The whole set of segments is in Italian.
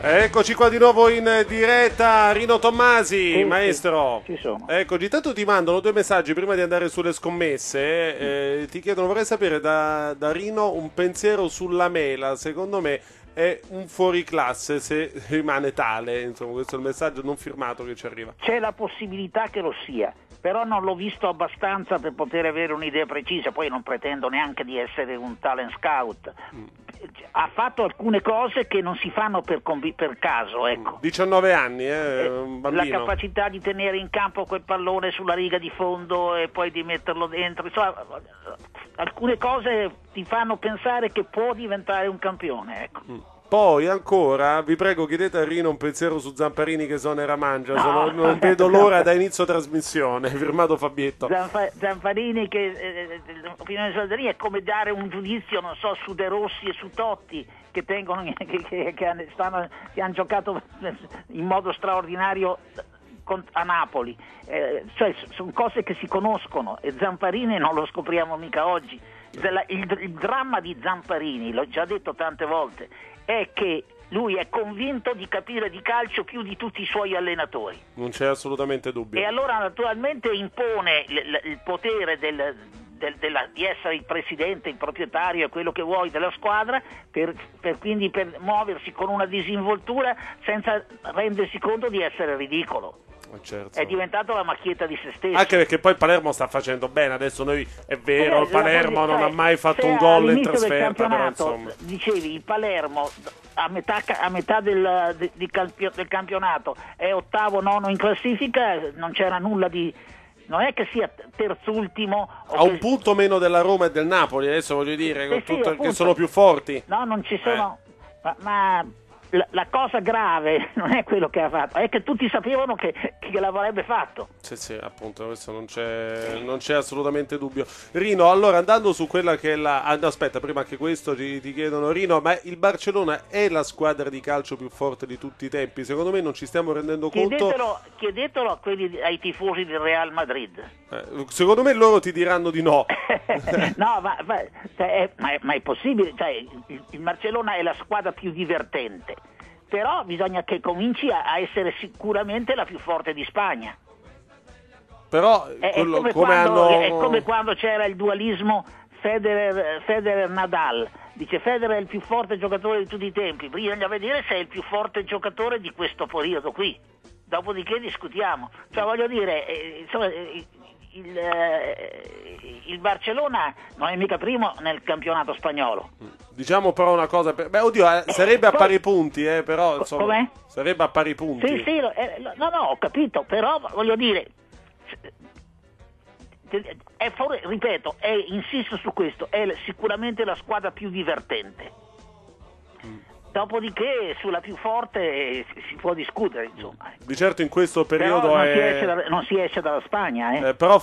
Eccoci qua di nuovo in diretta, Rino Tommasi, Sì, maestro. sì, ci sono. Eccoci, intanto ti mandano due messaggi prima di andare sulle scommesse. Ti chiedono, vorrei sapere da Rino un pensiero sulla mela. Secondo me è un fuoriclasse se rimane tale. Insomma, questo è il messaggio non firmato che ci arriva. C'è la possibilità che lo sia, però non l'ho visto abbastanza per poter avere un'idea precisa. Poi non pretendo neanche di essere un talent scout. Ha fatto alcune cose che non si fanno per caso, ecco. 19 anni, un bambino. La capacità di tenere in campo quel pallone sulla riga di fondo e poi di metterlo dentro, insomma, alcune cose ti fanno pensare che può diventare un campione, ecco. Poi ancora, vi prego, chiedete a Rino un pensiero su Zamparini che sonera mangia. No. Non vedo l'ora da inizio trasmissione. Firmato Fabietto. Zamparini, che l'opinione di Zamparini è come dare un giudizio, non so, su De Rossi e su Totti, che hanno giocato in modo straordinario a Napoli. Cioè, sono cose che si conoscono, e Zamparini non lo scopriamo mica oggi. Il dramma di Zamparini, l'ho già detto tante volte, è che lui è convinto di capire di calcio più di tutti i suoi allenatori. Non c'è assolutamente dubbio. E allora naturalmente impone il potere di essere il presidente, il proprietario e quello che vuoi della squadra, quindi per muoversi con una disinvoltura senza rendersi conto di essere ridicolo. Certo. È diventato la macchietta di se stesso. Anche perché poi Palermo sta facendo bene. Adesso noi, è vero, il Palermo non ha mai fatto un gol in trasferta, però insomma. Dicevi, il Palermo a metà del campionato è ottavo, nono in classifica, non c'era nulla di... Non è che sia terzultimo. Ha un punto meno della Roma e del Napoli, adesso voglio dire, sì, che sono più forti. No, non ci sono... Ma la cosa grave non è quello che ha fatto, è che tutti sapevano che l'avrebbe fatto. Sì, appunto, questo non c'è assolutamente dubbio. Rino, allora, andando su quella che è la... aspetta, prima anche questo ti chiedono, Rino, ma il Barcellona è la squadra di calcio più forte di tutti i tempi? Secondo me non ci stiamo rendendo conto. Chiedetelo ai tifosi del Real Madrid. Secondo me loro ti diranno di no. No, ma è possibile, cioè, il Barcellona è la squadra più divertente, però bisogna che cominci a essere sicuramente la più forte di Spagna. Però è come quando c'era il dualismo Federer-Nadal. Dice Federer è il più forte giocatore di tutti i tempi, bisogna vedere se è il più forte giocatore di questo periodo qui, dopodiché discutiamo. Cioè, voglio dire, insomma, il Barcellona non è mica primo nel campionato spagnolo. Diciamo però una cosa, sarebbe a pari punti, però insomma, com'è? Sarebbe a pari punti. Sì, no, ho capito, però voglio dire, ripeto, insisto su questo, è sicuramente la squadra più divertente. Dopodiché sulla più forte si può discutere, insomma. Di certo in questo periodo non si esce dalla Spagna, però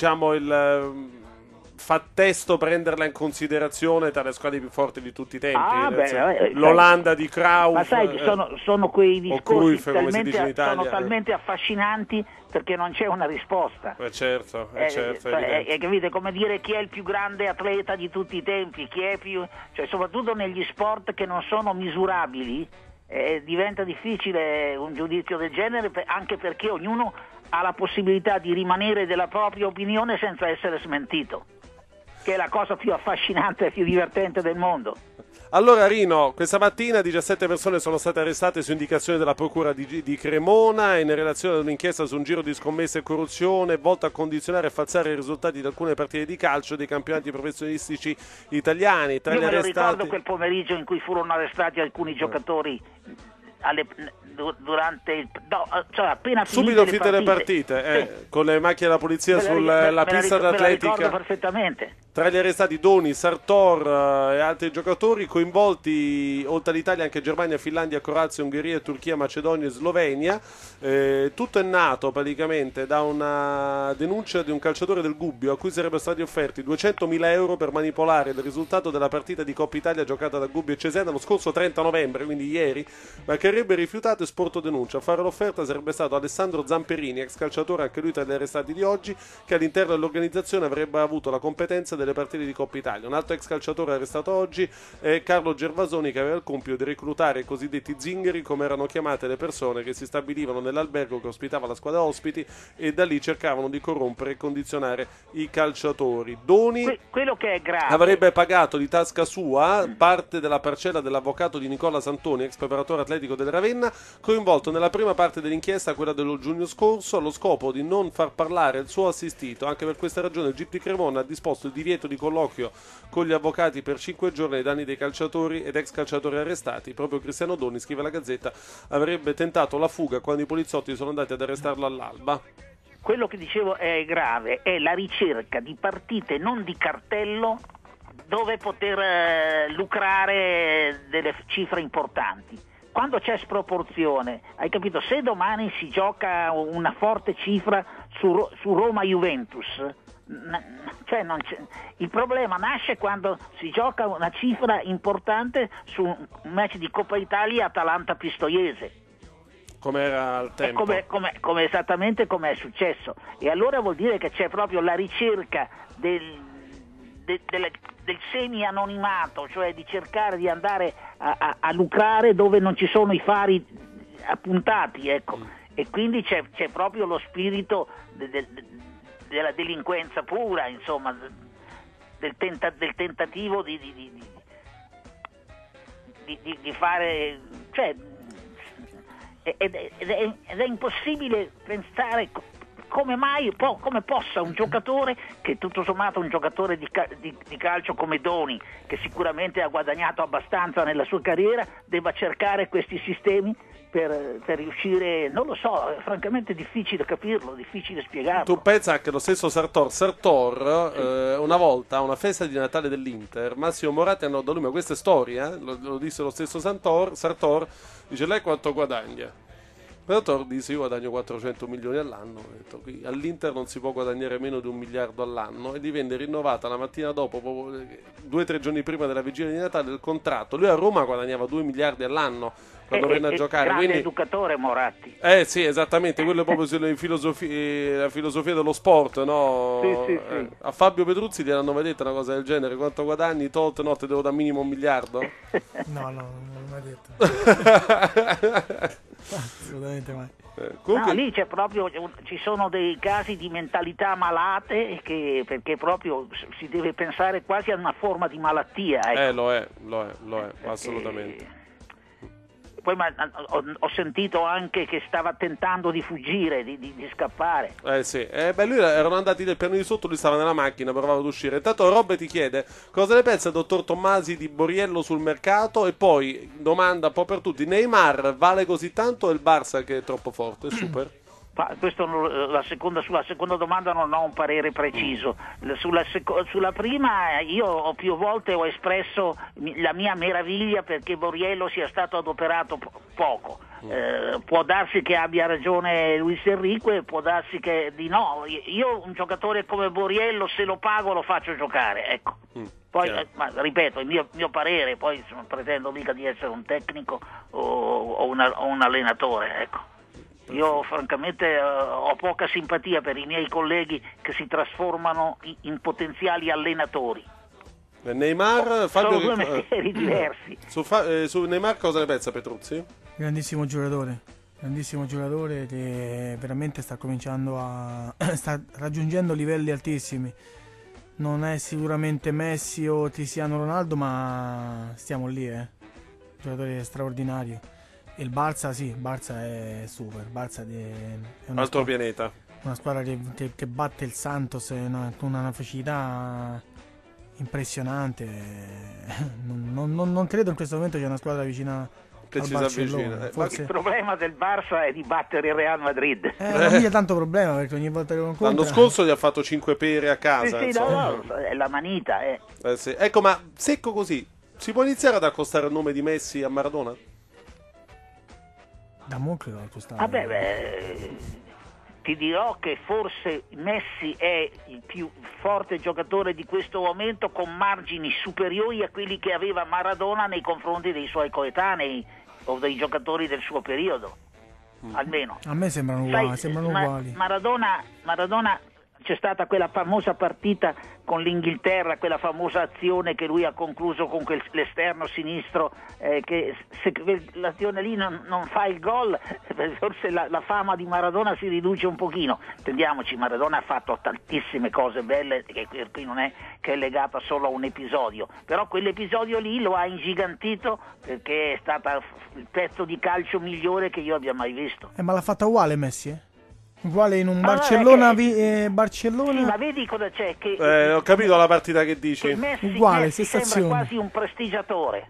fa testo prenderla in considerazione tra le squadre più forti di tutti i tempi. L'Olanda di Cruyff. Ma sai, sono quei discorsi sono talmente affascinanti perché non c'è una risposta. Certo. Capite? Come dire chi è il più grande atleta di tutti i tempi, chi è più... Cioè, soprattutto negli sport che non sono misurabili, diventa difficile un giudizio del genere, anche perché ognuno ha la possibilità di rimanere della propria opinione senza essere smentito, che è la cosa più affascinante e più divertente del mondo. Allora Rino, questa mattina 17 persone sono state arrestate su indicazione della procura di Cremona in relazione ad un'inchiesta su un giro di scommesse e corruzione volto a condizionare e falsare i risultati di alcune partite di calcio dei campionati professionistici italiani. Tra Io gli me lo arrestati... ricordo quel pomeriggio in cui furono arrestati alcuni giocatori appena subito finite le partite, sì. Con le macchine della polizia sulla pista d'atletica. Me la ricordo perfettamente. Tra gli arrestati Doni, Sartor e altri giocatori coinvolti, oltre all'Italia, anche Germania, Finlandia, Croazia, Ungheria, Turchia, Macedonia e Slovenia. Tutto è nato praticamente da una denuncia di un calciatore del Gubbio a cui sarebbero stati offerti 200.000 euro per manipolare il risultato della partita di Coppa Italia giocata da Gubbio e Cesena lo scorso 30 novembre, quindi ieri, ma che avrebbe rifiutato Sport e Sport denuncia. A fare l'offerta sarebbe stato Alessandro Zamperini, ex calciatore anche lui tra gli arrestati di oggi, che all'interno dell'organizzazione avrebbe avuto la competenza delle partite di Coppa Italia. Un altro ex calciatore arrestato oggi è Carlo Gervasoni, che aveva il compito di reclutare i cosiddetti zingari, come erano chiamate le persone che si stabilivano nell'albergo che ospitava la squadra ospiti e da lì cercavano di corrompere e condizionare i calciatori. Doni quello che è grave avrebbe pagato di tasca sua parte della parcella dell'avvocato di Nicola Santoni, ex preparatore atletico del Ravenna, coinvolto nella prima parte dell'inchiesta, quella dello giugno scorso, allo scopo di non far parlare il suo assistito. Anche per questa ragione il GIP di Cremona ha disposto il divieto di colloquio con gli avvocati per 5 giorni ai danni dei calciatori ed ex calciatori arrestati. Proprio Cristiano Doni, scrive la Gazzetta, avrebbe tentato la fuga quando i poliziotti sono andati ad arrestarlo all'alba. Quello che dicevo è grave, è la ricerca di partite non di cartello dove poter lucrare delle cifre importanti. Quando c'è sproporzione, hai capito? Se domani si gioca una forte cifra su Roma-Juventus, cioè il problema nasce quando si gioca una cifra importante su un match di Coppa Italia Atalanta-Pistoiese. Come era al tempo. Come esattamente come è successo. E allora vuol dire che c'è proprio la ricerca del semi-anonimato, cioè di cercare di andare a lucrare dove non ci sono i fari appuntati, ecco. E quindi c'è proprio lo spirito della delinquenza pura, insomma, del tentativo di fare, cioè, ed è impossibile pensare come possa un giocatore, che tutto sommato un giocatore di calcio come Doni, che sicuramente ha guadagnato abbastanza nella sua carriera, debba cercare questi sistemi per riuscire, non lo so, è francamente difficile capirlo, difficile spiegarlo. Tu pensa che lo stesso Sartor una volta a una festa di Natale dell'Inter, Massimo Moratti andò da lui, ma questa è storia, lo disse lo stesso Sartor, dice: lei quanto guadagna? Sartor disse: io guadagno 400 milioni all'anno. Ho detto, qui all'Inter non si può guadagnare meno di 1 miliardo all'anno, e gli venne rinnovata la mattina dopo, 2 o 3 giorni prima della vigilia di Natale, il contratto. Lui a Roma guadagnava 2 miliardi all'anno quando venne a giocare. Grande Quindi, educatore Moratti. sì, esattamente, quello è proprio la filosofia dello sport, no? Sì. A Fabio Petruzzi gli hanno mai detto una cosa del genere: quanto guadagni, tot, no, te devo da minimo 1 miliardo? No, non l'ho mai detto. Assolutamente mai. Comunque... No, lì ci sono dei casi di mentalità malate, perché proprio si deve pensare quasi a una forma di malattia, ecco. Lo è, assolutamente. Poi ho sentito anche che stava tentando di fuggire, di scappare. Sì, lui erano andati nel piano di sotto, lui stava nella macchina, provava ad uscire. Intanto Robbe ti chiede cosa ne pensa il dottor Tommasi di Borriello sul mercato, e poi domanda un po' per tutti: Neymar vale così tanto o il Barça che è troppo forte? Super. Questo sulla seconda domanda non ho un parere preciso. Sulla prima io più volte ho espresso la mia meraviglia perché Borriello sia stato adoperato poco. Può darsi che abbia ragione Luis Enrique, può darsi che di no. Io un giocatore come Borriello, se lo pago, lo faccio giocare, ecco. Poi, ma ripeto, il mio parere, poi non pretendo mica di essere un tecnico o un allenatore, ecco. Io francamente ho poca simpatia per i miei colleghi che si trasformano in potenziali allenatori. Neymar, Fabio, sono due mestieri diversi. Su Neymar cosa ne pensa Petruzzi? Grandissimo giocatore che veramente sta raggiungendo livelli altissimi. Non è sicuramente Messi o Cristiano Ronaldo, ma stiamo lì, giocatore straordinario. Il Barça è super. Barça è altro pianeta. Una squadra che batte il Santos con una facilità impressionante. Non credo in questo momento c'è una squadra vicina che al ci Barcellona. Forse... Il problema del Barça è di battere il Real Madrid. Non c'è tanto problema, perché ogni volta che lo incontra... L'anno scorso gli ha fatto 5 pere a casa. Sì, no, è la manita. Sì. Ecco, ma secco così, si può iniziare ad accostare il nome di Messi a Maradona? Da mo' credo accostare. Vabbè, ti dirò che forse Messi è il più forte giocatore di questo momento, con margini superiori a quelli che aveva Maradona nei confronti dei suoi coetanei o dei giocatori del suo periodo, almeno. A me sembrano uguali. Maradona, c'è stata quella famosa partita con l'Inghilterra, quella famosa azione che lui ha concluso con l'esterno sinistro, che se l'azione lì non fa il gol, forse la fama di Maradona si riduce un pochino. Intendiamoci, Maradona ha fatto tantissime cose belle, che qui non è che è legata solo a un episodio, però quell'episodio lì lo ha ingigantito, perché è stato il pezzo di calcio migliore che io abbia mai visto. Ma l'ha fatta uguale Messi, Uguale in un Barcellona, Barcellona. Sì, ma vedi cosa c'è? Che, ho capito la partita che dici. Che Messi, uguale, Messi sembra quasi un prestigiatore.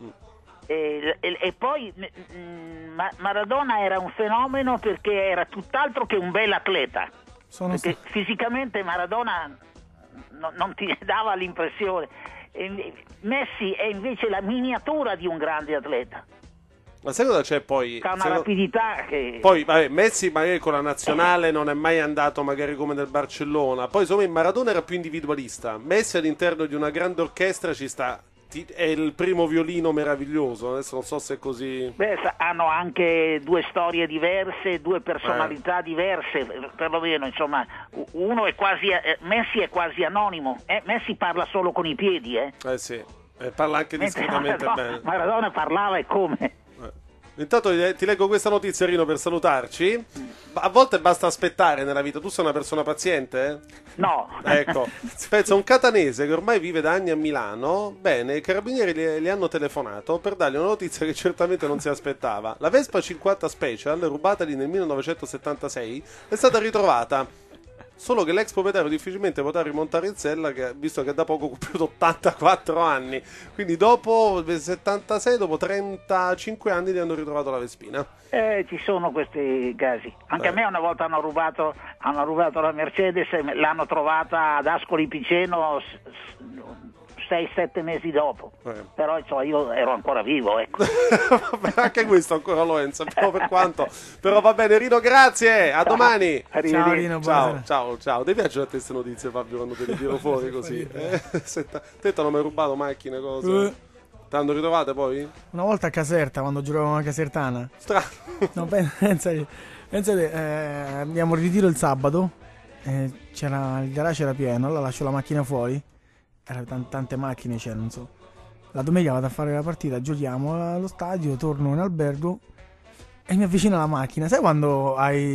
E poi Maradona era un fenomeno perché era tutt'altro che un bel atleta. Perché fisicamente Maradona non ti dava l'impressione. Messi è invece la miniatura di un grande atleta. Ma sai cosa c'è poi? Ha una rapidità che... Poi Messi magari con la nazionale non è mai andato magari come nel Barcellona. Poi insomma il Maradona era più individualista. Messi all'interno di una grande orchestra ci sta. È il primo violino meraviglioso. Adesso non so se è così. Beh, hanno anche due storie diverse, due personalità diverse, perlomeno insomma. Uno è quasi Messi è quasi anonimo. Messi parla solo con i piedi, sì. Parla anche discretamente bene. Maradona parlava e come? Intanto ti leggo questa notizia, Rino, per salutarci. A volte basta aspettare nella vita. Tu sei una persona paziente? No. Ecco, pensa, un catanese che ormai vive da anni a Milano. Bene, i carabinieri gli hanno telefonato per dargli una notizia che certamente non si aspettava. La Vespa 50 Special, rubatagli nel 1976, è stata ritrovata. Solo che l'ex proprietario difficilmente potrà rimontare in sella, visto che da poco ha compiuto 84 anni. Quindi dopo il 76, dopo 35 anni gli hanno ritrovato la Vespina. Ci sono questi casi. Anche a me una volta hanno rubato la Mercedes e l'hanno trovata ad Ascoli Piceno 6-7 mesi dopo. Però io ero ancora vivo, ecco. Anche questo ancora lo sappiamo per quanto. Però va bene, Rino, grazie, a domani. Ciao Rino, ciao. Ti piacciono queste notizie, Fabio, quando te le tiro fuori così? Te hanno mai rubato macchine, cose? Ti hanno ritrovate poi? Una volta a Caserta, quando giocavamo a Casertana. Strano. No, pensate, andiamo al ritiro il sabato, il garage era pieno, allora lascio la macchina fuori. Erano tante macchine, non so. La domenica vado a fare la partita, giochiamo allo stadio, torno in albergo e mi avvicino alla macchina. Sai quando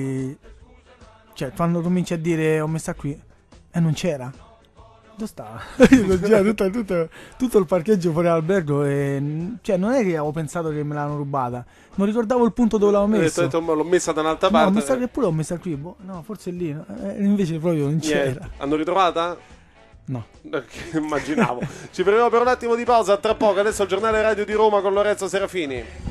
quando cominci a dire ho messa qui e non c'era? Dove stava? Io ho girato tutto il parcheggio fuori all'albergo e non è che avevo pensato che me l'hanno rubata. Non ricordavo il punto dove l'avevo messo. L'ho messa da un'altra parte. No, ho messo pure l'ho messa qui. No, forse lì. Invece proprio non c'era. Hanno ritrovata? No. Immaginavo. Ci prendiamo per un attimo di pausa, tra poco. Adesso il giornale radio di Roma con Lorenzo Serafini.